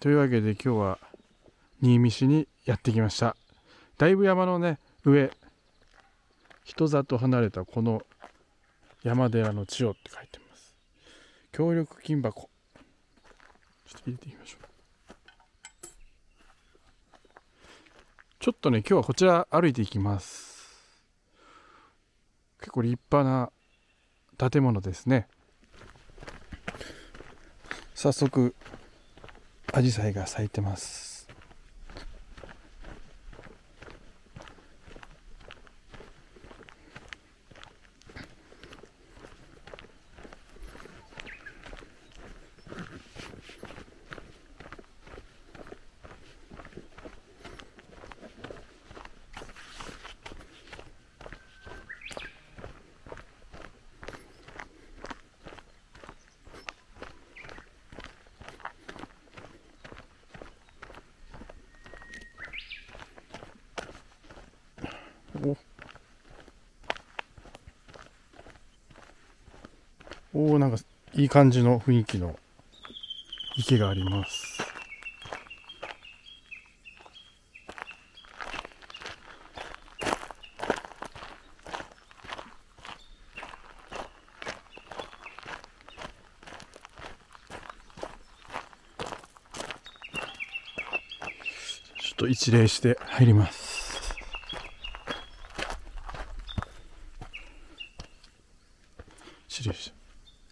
というわけで今日は新見市にやってきました。だいぶ山のね上、人里離れたこの山寺の地をって書いてます。協力金箱ちょっと入れてみましょう。ちょっとね今日はこちら歩いていきます。結構立派な建物ですね。早速アジサイが咲いてます。おお、なんかいい感じの雰囲気の池があります。ちょっと一礼して入ります。失礼した。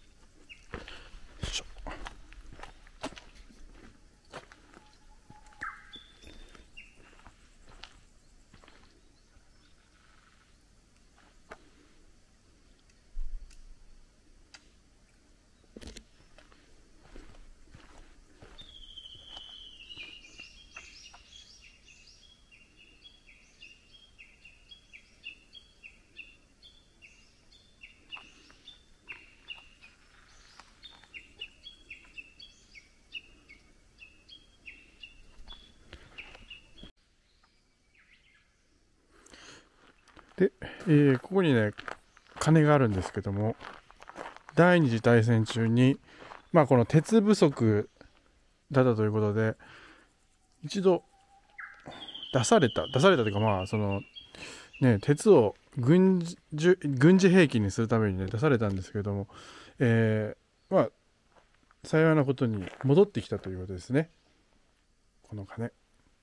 で、ここにね鐘があるんですけども、第二次大戦中にこの鉄不足だったということで一度出されたというか、そのね鉄を軍事兵器にするためにね出されたんですけども、幸いなことに戻ってきたということですね、この鐘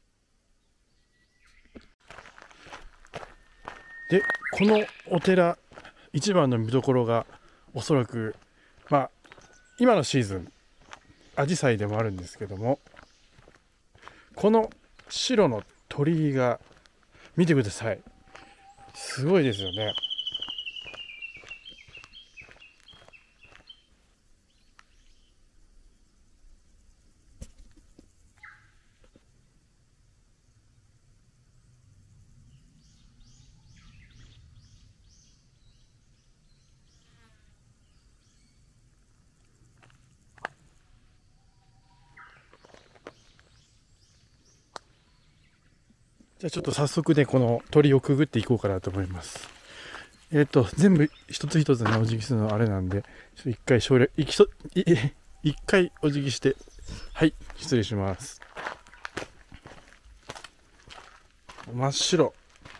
で。このお寺一番の見どころがおそらく今のシーズンアジサイでもあるんですけども、この白の鳥居が見てください。すごいですよね。じゃあちょっと早速ねこの鳥居をくぐっていこうかなと思います。全部一つ一つねお辞儀するのあれなんで、一回お辞儀して、はい失礼します。真っ白、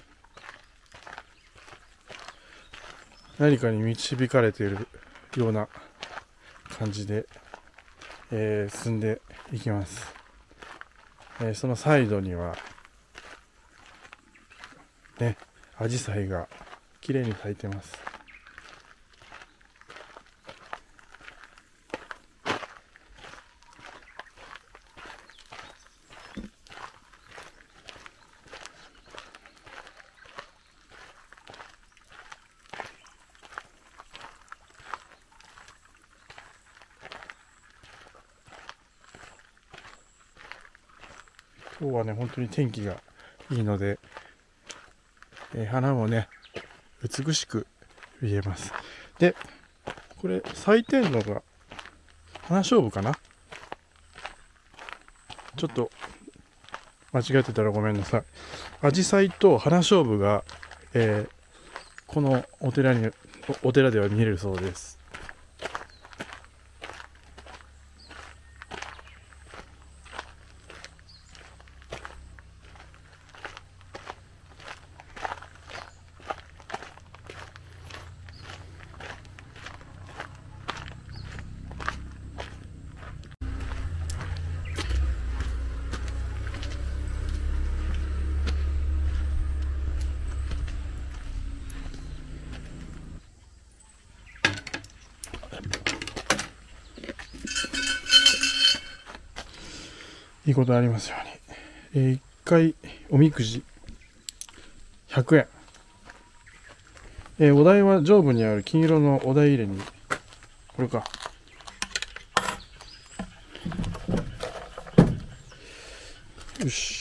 何かに導かれているような感じで、進んでいきます。そのサイドにはねアジサイが綺麗に咲いてます。今日はね本当に天気がいいので、花もね美しく見えます。でこれ咲いてるのが花菖蒲かな。ちょっと間違ってたらごめんなさい。アジサイと花菖蒲が、このお寺では見えるそうです。 いいことありますように。1回おみくじ100円。お題は上部にある金色のお題入れに、これか。よし。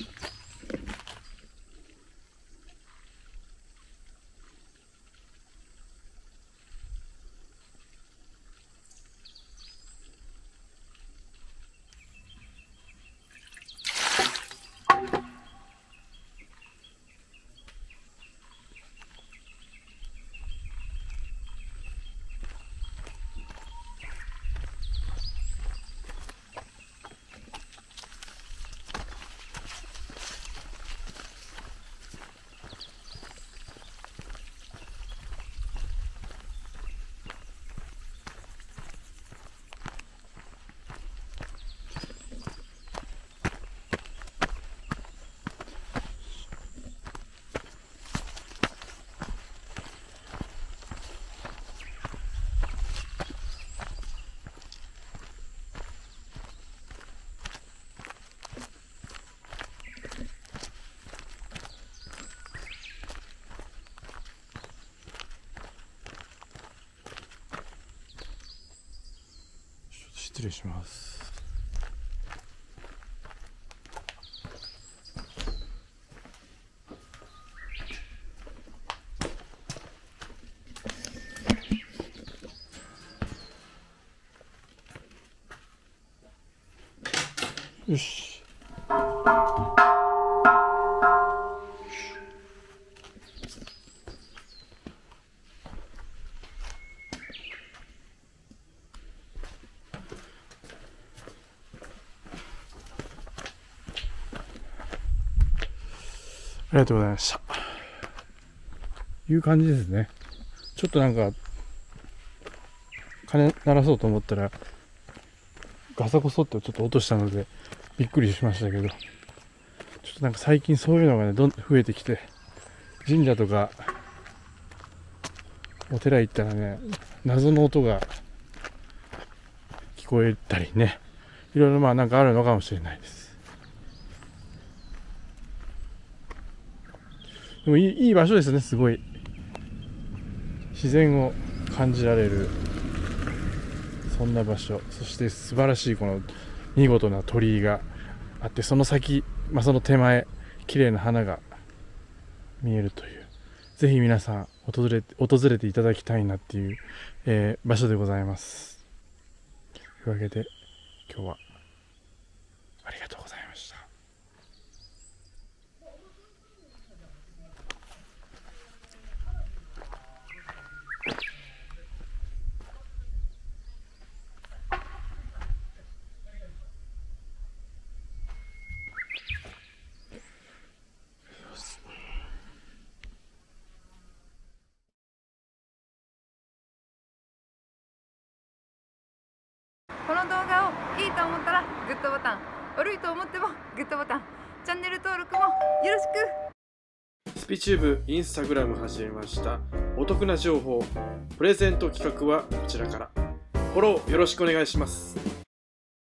失礼します。よし。ありがとうございました。いう感じですね。ちょっとなんか、鐘鳴らそうと思ったら、ガサゴソってちょっと落としたので、びっくりしましたけど、ちょっとなんか最近そういうのがね、どんどん増えてきて、神社とか、お寺行ったらね、謎の音が聞こえたりね、いろいろまあなんかあるのかもしれないです。でもいい場所ですね、すごい。自然を感じられる、そんな場所。そして素晴らしいこの見事な鳥居があって、その先、その手前、綺麗な花が見えるという。ぜひ皆さん訪れていただきたいなっていう、場所でございます。というわけで、今日はありがとうございました。 この動画をいいと思ったらグッドボタン、悪いと思ってもグッドボタン、チャンネル登録もよろしく。 スピチューブインスタグラム始めました。お得な情報、プレゼント企画はこちらから。フォローよろしくお願いします。